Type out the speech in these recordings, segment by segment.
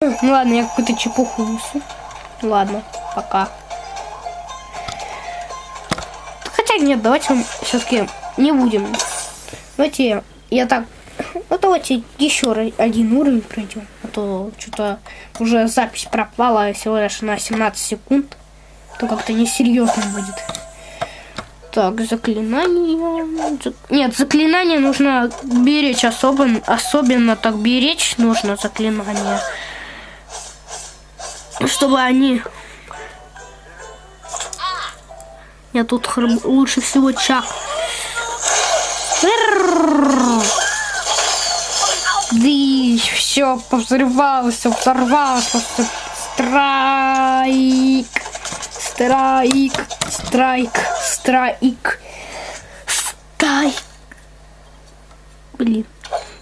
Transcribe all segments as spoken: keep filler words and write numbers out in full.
Ну ладно, я какую-то чепуху несу. Ладно, пока. Хотя нет, давайте все-таки не будем. Давайте я так... Ну давайте еще один уровень пройдем. А то что-то уже запись пропала всего лишь на семнадцать секунд. То как-то несерьезно будет. Так, заклинание... Нет, заклинание нужно беречь особо... Особенно так беречь нужно заклинание. Чтобы они... Я тут храб... лучше всего Чак. Да все повзрывалось, все взорвалось. Страйк. Страйк. Страйк. Страйк. Страйк. Блин.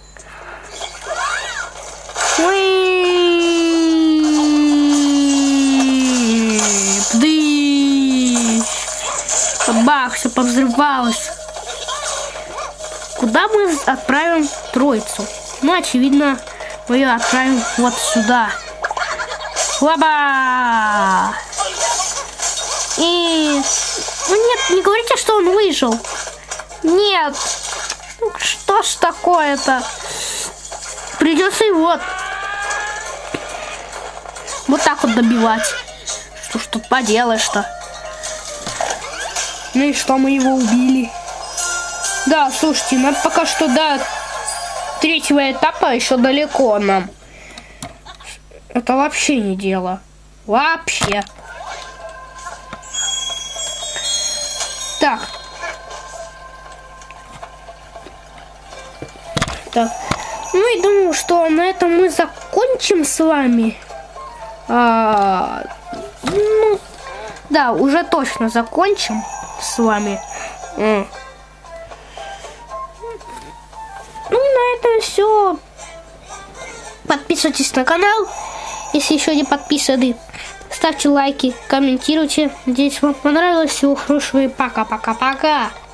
Бах, все повзрывалось. Куда мы отправим троицу? Ну, очевидно, мы ее отправим вот сюда. Лаба! И... Ну нет, не говорите, что он выжил. Нет. Ну, что ж такое-то? Придется его вот так вот добивать. Что ж тут поделаешь-то? Ну и что, мы его убили? Да, слушайте, нам пока что до третьего этапа еще далеко нам. Это вообще не дело. Вообще. Так. Так. Ну и думаю, что на этом мы закончим с вами. А, ну, да, уже точно закончим с вами. Mm. Ну, на этом все. Подписывайтесь на канал, если еще не подписаны. Ставьте лайки, комментируйте. Надеюсь, вам понравилось. Всего хорошего и пока-пока-пока.